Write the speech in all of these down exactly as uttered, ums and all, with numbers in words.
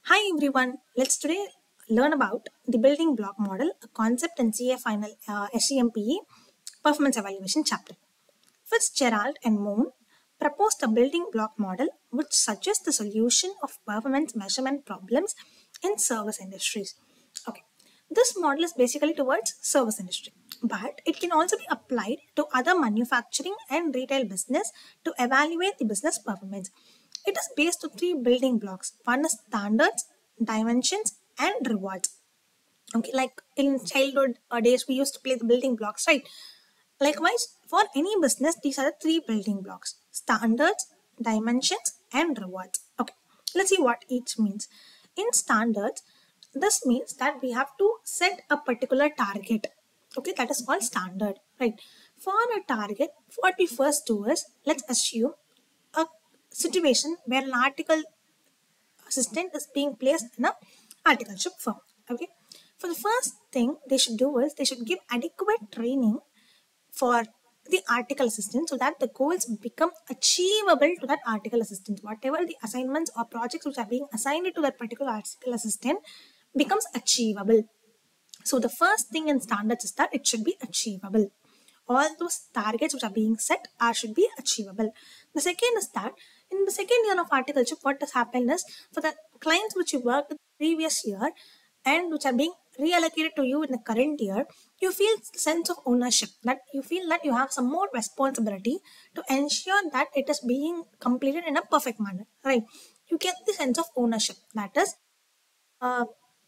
Hi everyone, let's today learn about the building block model, a concept in C A Final uh, S C M P E performance evaluation chapter. Fitzgerald and Moon proposed a building block model which suggests the solution of performance measurement problems in service industries. Okay, this model is basically towards service industry, but it can also be applied to other manufacturing and retail business to evaluate the business performance. It is based on three building blocks. One is standards, dimensions, and rewards. Okay, like in childhood uh, days, we used to play the building blocks, right? Likewise, for any business, these are the three building blocks: standards, dimensions, and rewards. Okay, let's see what each means. In standards, this means that we have to set a particular target. Okay, that is called standard, right? For a target, what we first do is let's assume a situation where an article assistant is being placed in a articleship firm. Okay, for the first thing they should do is they should give adequate training for the article assistant so that the goals become achievable to that article assistant. Whatever the assignments or projects which are being assigned to that particular article assistant becomes achievable. So the first thing in standards is that it should be achievable. All those targets which are being set are should be achievable. The second is that in the second year of articleship, what has happened is for the clients which you worked the previous year and which are being reallocated to you in the current year, you feel sense of ownership, that you feel that you have some more responsibility to ensure that it is being completed in a perfect manner, right? You get the sense of ownership. That is, uh,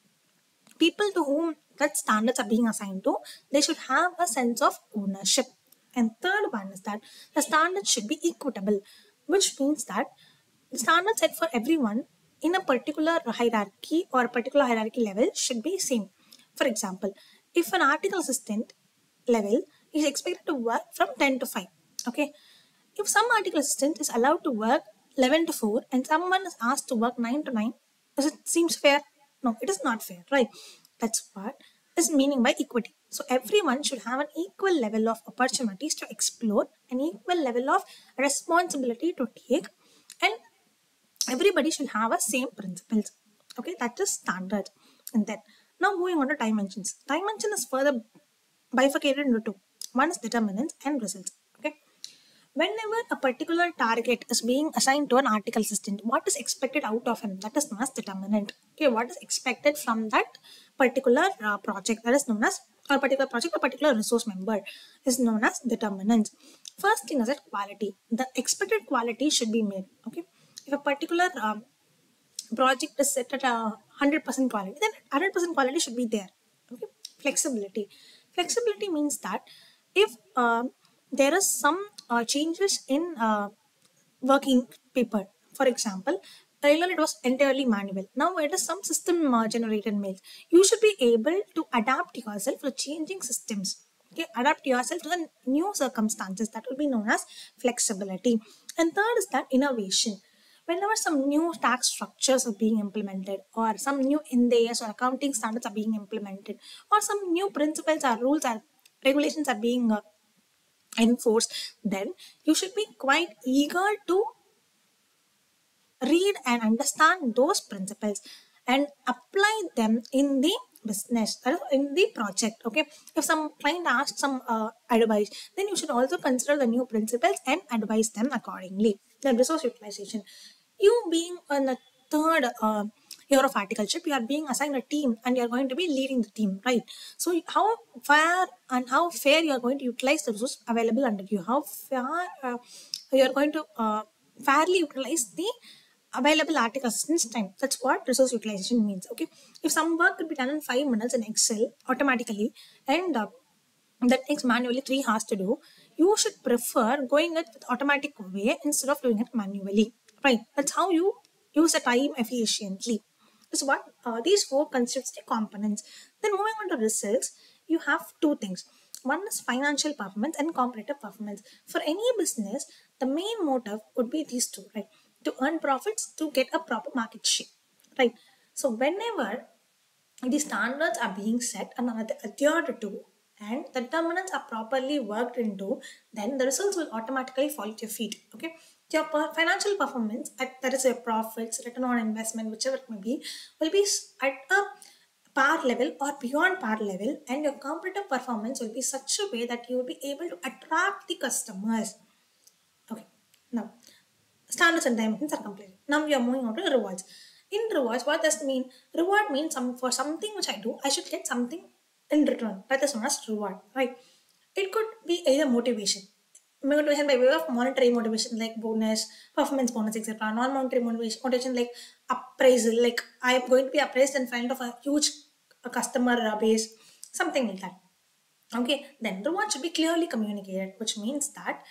people to whom that standards are being assigned to, they should have a sense of ownership. And third one is that the standards should be equitable, which means that the standard set for everyone in a particular hierarchy or a particular hierarchy level should be same. For example, if an article assistant level is expected to work from ten to five, okay, if some article assistant is allowed to work eleven to four and someone is asked to work nine to nine, does it seems fair? No, it is not fair, right? That's what is meaning by equity. So everyone should have an equal level of opportunities to explore, an equal level of responsibility to take, and everybody should have a same principles. Okay, that is standard. And then now moving on to dimensions. Dimension is further bifurcated into two. One is determinants and results. Okay. Whenever a particular target is being assigned to an article assistant, what is expected out of him? That is known as determinant. Okay, what is expected from that particular uh, project? That is known as, or particular project, or particular resource member is known as determinants. First thing is that quality. The expected quality should be made. Okay, if a particular um, project is set at a one hundred percent quality, then one hundred percent quality should be there. Okay, flexibility. Flexibility means that if um, there is some uh, changes in uh, working paper, for example, earlier it was entirely manual, now it is some system uh, generated mails, you should be able to adapt yourself to changing systems. Okay, adapt yourself to the new circumstances. That will be known as flexibility. And third is that innovation. Whenever some new tax structures are being implemented, or some new N D A S or accounting standards are being implemented, or some new principles or rules or regulations are being uh, enforced, then you should be quite eager to read and understand those principles and apply them in the business, in the project. Okay, if some client asks some uh, advice, then you should also consider the new principles and advise them accordingly. Then resource utilization. You being on the third uh, year of articleship, you are being assigned a team and you are going to be leading the team, right? So how fair and how fair you are going to utilize the resource available under you, how fair uh, you are going to uh, fairly utilize the available article assistance time. That's what resource utilization means. Okay, if some work could be done in five minutes in Excel automatically, and uh, that takes manually three hours to do, you should prefer going it with automatic way instead of doing it manually, right? That's how you use the time efficiently. So what uh, these four constitutes the components. Then moving on to results, you have two things. One is financial performance and competitive performance. For any business, the main motive would be these two, right? To earn profits, to get a proper market share, right? So whenever the standards are being set and adhered to, and the determinants are properly worked into, then the results will automatically fall at your feet. Okay, your per financial performance, at, that is your profits, return on investment, whichever it may be, will be at a par level or beyond par level, and your competitive performance will be such a way that you will be able to attract the customers. Okay, now standards and dimensions are completed. Now we are moving on to rewards. In rewards, what does it mean? Reward means some for something which I do, I should get something in return. That is known as reward, right? It could be either motivation. Motivation by way of monetary motivation like bonus, performance bonus, et cetera. Non-monetary motivation, motivation like appraisal, like I am going to be appraised in front of a huge customer base, something like that. Okay, then reward should be clearly communicated, which means that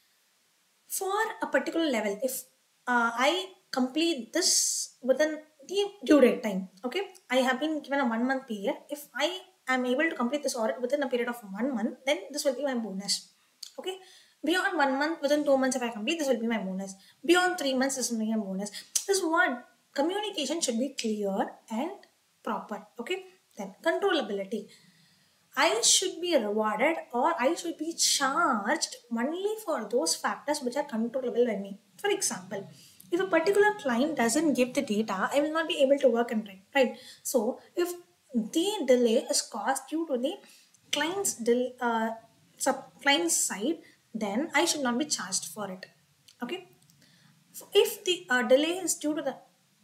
for a particular level, if uh, I complete this within the due date time, okay, I have been given a one month period. If I am able to complete this audit within a period of one month, then this will be my bonus. Okay, beyond one month, within two months, if I complete, this will be my bonus. Beyond three months, this will be my bonus. This one communication should be clear and proper. Okay, then controllability. I should be rewarded or I should be charged only for those factors which are controllable by me. For example, if a particular client doesn't give the data, I will not be able to work and write, right? So, if the delay is caused due to the client's del uh, sub client's side, then I should not be charged for it. Okay. So if the uh, delay is due to the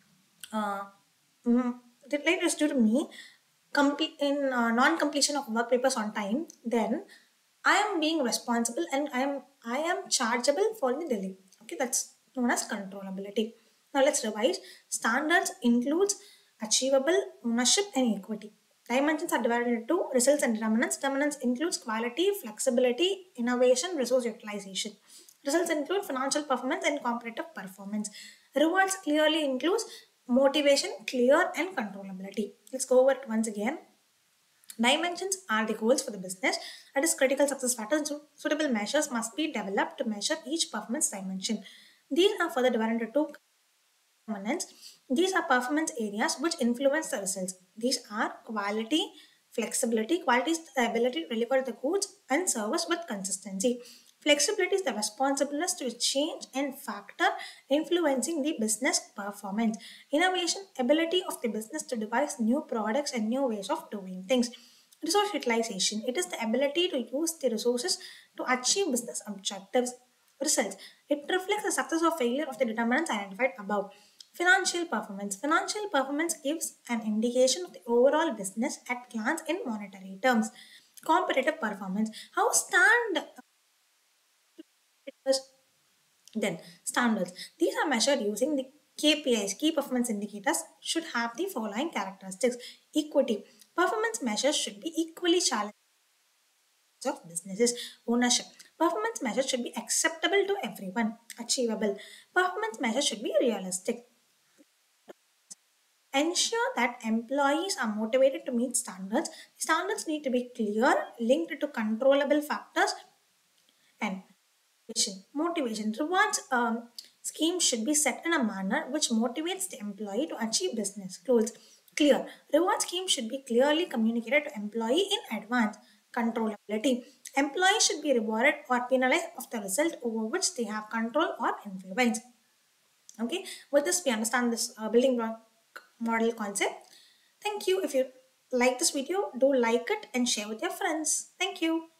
uh, mm, delay is due to me complete in uh, non-completion of work papers on time, then I am being responsible and I am I am chargeable for the delay. Okay, that's known as controllability. Now let's revise. Standards includes achievable, ownership, and equity. Dimensions are divided into results and determinants. Determinants includes quality, flexibility, innovation, resource utilization. Results include financial performance and competitive performance. Rewards clearly includes motivation, clear, and controllability. Let's go over it once again. Dimensions are the goals for the business. That is critical success factors. So suitable measures must be developed to measure each performance dimension. These are further divided into two components. These are performance areas which influence the results. These are quality, flexibility. Quality is the ability to deliver the goods and service with consistency. Flexibility is the responsiveness to change and factor influencing the business performance. Innovation, ability of the business to devise new products and new ways of doing things. Resource utilization, it is the ability to use the resources to achieve business objectives. Results, it reflects the success or failure of the determinants identified above. Financial performance, financial performance gives an indication of the overall business at glance in monetary terms. Competitive performance, how stand then standards. These are measured using the K P Is, key performance indicators, should have the following characteristics. Equity. Performance measures should be equally challenging of businesses. Ownership. Performance measures should be acceptable to everyone. Achievable. Performance measures should be realistic. Ensure that employees are motivated to meet standards. Standards need to be clear, linked to controllable factors, and motivation. Motivation. Rewards um, scheme should be set in a manner which motivates the employee to achieve business goals. Clear. Reward scheme should be clearly communicated to employee in advance. Controllability. Employees should be rewarded or penalized of the result over which they have control or influence. Okay. With this, we understand this uh, building block model concept. Thank you. If you like this video, do like it and share with your friends. Thank you.